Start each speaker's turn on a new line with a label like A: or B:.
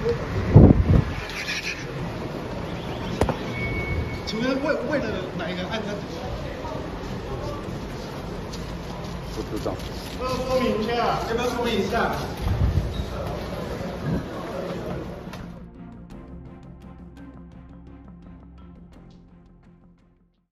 A: 请问为了哪一个案子？
B: 不知道。
A: 要不要说明一下？要不要说明一下？